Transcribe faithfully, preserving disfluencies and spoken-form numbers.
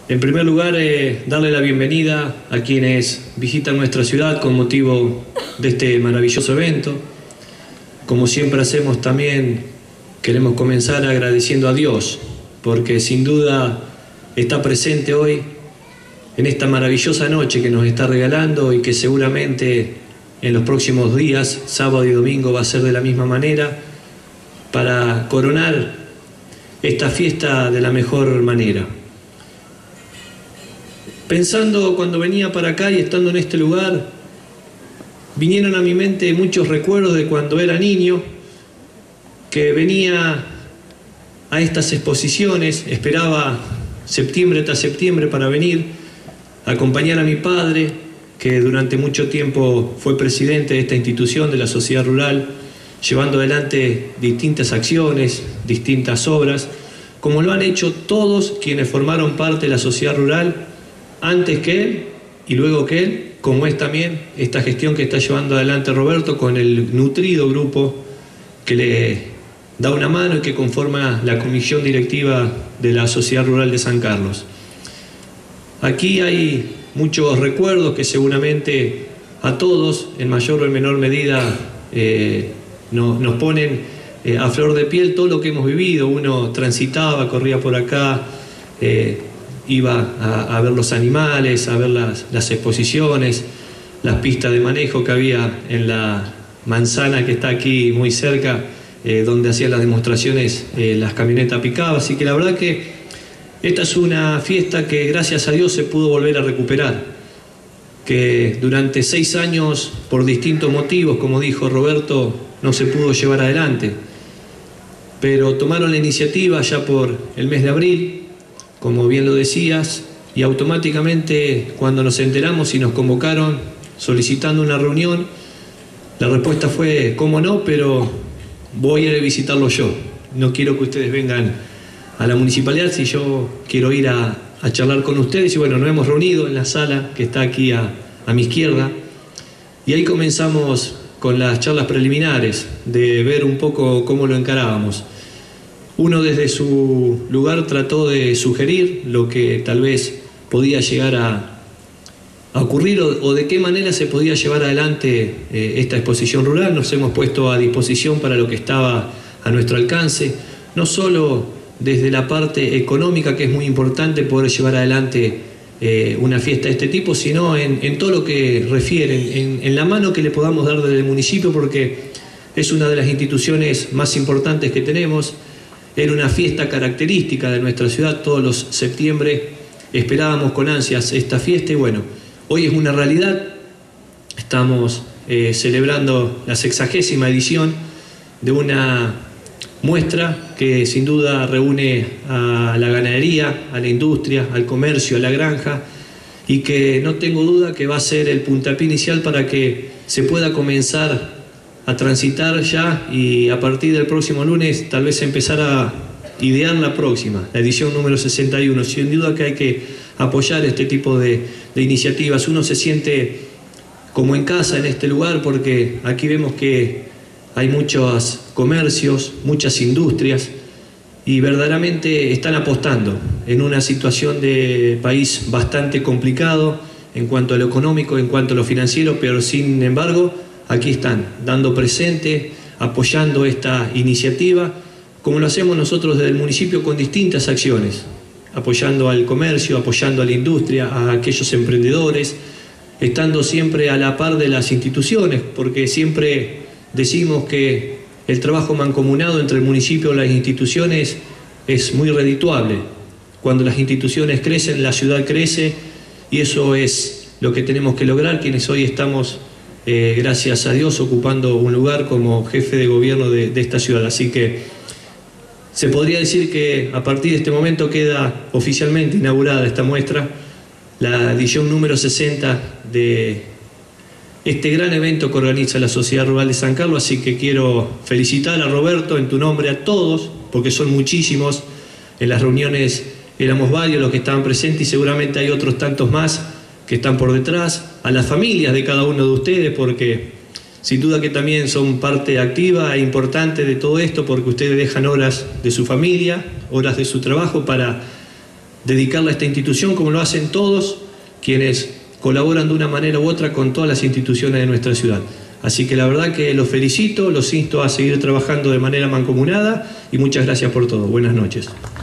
En primer lugar, eh, darle la bienvenida a quienes visitan nuestra ciudad con motivo de este maravilloso evento. Como siempre hacemos también, queremos comenzar agradeciendo a Dios, porque sin duda está presente hoy en esta maravillosa noche que nos está regalando y que seguramente en los próximos días, sábado y domingo, va a ser de la misma manera, para coronar esta fiesta de la mejor manera. Pensando cuando venía para acá y estando en este lugar, vinieron a mi mente muchos recuerdos de cuando era niño, que venía a estas exposiciones, esperaba septiembre tras septiembre para venir, a acompañar a mi padre, que durante mucho tiempo fue presidente de esta institución de la sociedad rural, llevando adelante distintas acciones, distintas obras, como lo han hecho todos quienes formaron parte de la sociedad rural, antes que él y luego que él, como es también esta gestión que está llevando adelante Roberto con el nutrido grupo que le da una mano y que conforma la comisión directiva de la Sociedad Rural de San Carlos. Aquí hay muchos recuerdos que seguramente a todos, en mayor o en menor medida, eh, nos, nos ponen eh, a flor de piel todo lo que hemos vivido. Uno transitaba, corría por acá, eh, iba a, a ver los animales, a ver las, las exposiciones, las pistas de manejo que había en la manzana que está aquí muy cerca, eh, donde hacían las demostraciones eh, las camionetas pick-up. Así que la verdad que esta es una fiesta que gracias a Dios se pudo volver a recuperar, que durante seis años, por distintos motivos, como dijo Roberto, no se pudo llevar adelante, pero tomaron la iniciativa ya por el mes de abril, como bien lo decías, y automáticamente cuando nos enteramos y nos convocaron solicitando una reunión, la respuesta fue, ¿cómo no? Pero voy a ir a visitarlo yo. No quiero que ustedes vengan a la municipalidad, si yo quiero ir a, a charlar con ustedes. Y bueno, nos hemos reunido en la sala que está aquí a, a mi izquierda, y ahí comenzamos con las charlas preliminares, de ver un poco cómo lo encarábamos. Uno desde su lugar trató de sugerir lo que tal vez podía llegar a, a ocurrir o, o de qué manera se podía llevar adelante eh, esta exposición rural. Nos hemos puesto a disposición para lo que estaba a nuestro alcance, no solo desde la parte económica, que es muy importante poder llevar adelante eh, una fiesta de este tipo, sino en, en todo lo que refiere, en, en la mano que le podamos dar desde el municipio, porque es una de las instituciones más importantes que tenemos. Era una fiesta característica de nuestra ciudad. Todos los septiembre esperábamos con ansias esta fiesta y bueno, hoy es una realidad. Estamos eh, celebrando la sexagésima edición de una muestra que sin duda reúne a la ganadería, a la industria, al comercio, a la granja, y que no tengo duda que va a ser el puntapié inicial para que se pueda comenzar a transitar ya y a partir del próximo lunes tal vez empezar a idear la próxima, la edición número sesenta y uno. Sin duda que hay que apoyar este tipo de, de iniciativas. Uno se siente como en casa en este lugar porque aquí vemos que hay muchos comercios, muchas industrias y verdaderamente están apostando en una situación de país bastante complicado en cuanto a lo económico, en cuanto a lo financiero, pero sin embargo aquí están, dando presente, apoyando esta iniciativa, como lo hacemos nosotros desde el municipio con distintas acciones, apoyando al comercio, apoyando a la industria, a aquellos emprendedores, estando siempre a la par de las instituciones, porque siempre decimos que el trabajo mancomunado entre el municipio y las instituciones es muy redituable. Cuando las instituciones crecen, la ciudad crece, y eso es lo que tenemos que lograr quienes hoy estamos Eh, gracias a Dios ocupando un lugar como jefe de gobierno de, de esta ciudad. Así que se podría decir que a partir de este momento queda oficialmente inaugurada esta muestra, la edición número sesenta de este gran evento que organiza la Sociedad Rural de San Carlos. Así que quiero felicitar a Roberto en tu nombre, a todos, porque son muchísimos. En las reuniones éramos varios los que estaban presentes y seguramente hay otros tantos más que están por detrás, a las familias de cada uno de ustedes, porque sin duda que también son parte activa e importante de todo esto, porque ustedes dejan horas de su familia, horas de su trabajo para dedicarla a esta institución, como lo hacen todos quienes colaboran de una manera u otra con todas las instituciones de nuestra ciudad. Así que la verdad que los felicito, los insto a seguir trabajando de manera mancomunada y muchas gracias por todo. Buenas noches.